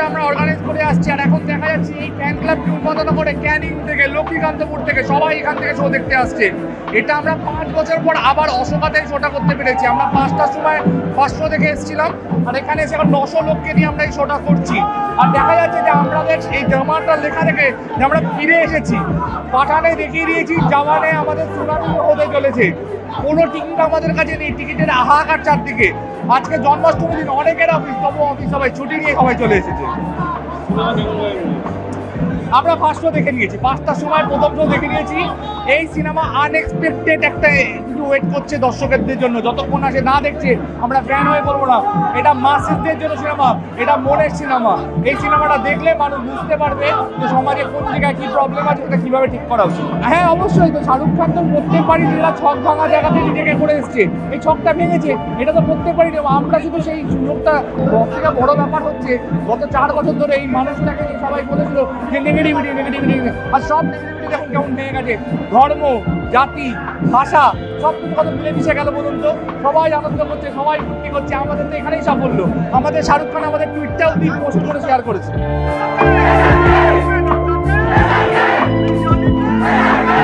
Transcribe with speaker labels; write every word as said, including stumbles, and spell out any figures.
Speaker 1: আমরা অর্গানাইজ করে আসছি। আর এখন দেখা যাচ্ছে এই ফ্যান ক্লাবটি উন্মোদন করে ক্যানিং থেকে, লক্ষ্মীকান্তপুর থেকে সবাই এখান থেকে শো দেখতে আসছে। এটা আমরা পাঁচ বছর পর আবার অশোকাতে শোটা করতে পেরেছি। আমরা পাঁচটার সময় ফার্স্ট শো দেখে এসেছিলাম, আর এখানে এসে এখন নশো লোককে নিয়ে আমরা এই শোটা করছি। আর দেখা যাচ্ছে যে আমাদের এই জামাটা লেখা দেখে যে আমরা ফিরে এসেছি। পাঠানে দেখিয়ে দিয়েছি জামানে আমাদের সুনামি হতে চলেছে। কোনো টিকিট আমাদের কাছে নেই, টিকিটের হাহাকার চারদিকে। আজকে জন্মাষ্টমীর দিন অনেকের অফিস, তবু অফিস সবাই ছুটি নিয়ে সবাই চলে এসেছে। আমরা ফার্স্ট শো দেখে নিয়েছি, পাঁচটার সময় প্রথম শো দেখে নিয়েছি। এই সিনেমা আনএক্সপেক্টেড একটা কিছু ওয়েট করছে দর্শকদের জন্য। যতক্ষণ আসে না দেখছে আমরা ফ্যান হয়ে বলবো না। এটা মাসিসদের জন্য সিনেমা, এটা মনের সিনেমা। এই সিনেমাটা দেখলে মানুষ বুঝতে পারবে যে সমাজে কোন জায়গায় কী প্রবলেম আছে, সেটা কীভাবে ঠিক করা উচিত। হ্যাঁ অবশ্যই, তো শাহরুখ খান তো প্রত্যেকবারই যেটা ছক ভাঙা জায়গাতে নিজেকে করে এসছে, এই ছকটা ভেঙেছে, এটা তো প্রত্যেকবারই নেব। আমরা শুধু সেই সুযোগটা, সবথেকে বড় ব্যাপার হচ্ছে গত চার বছর ধরে এই মানুষটাকে সবাই বলেছিল যে নেগেটিভিটি নেগেটিভিটি, আর সব নেগেটিভিটি দেখুন কেমন ভেঙে গেছে। ধর্ম, জাতি, ভাষা সব কিছু কত মিলেমিশে গেল বলুন তো। সবাই আনন্দ করছে, সবাই ফুর্তি করছে। আমাদের তো এখানেই সাফল্য। আমাদের শাহরুখ খান আমাদের টুইটটাও দিন পোস্ট করে শেয়ার করেছে।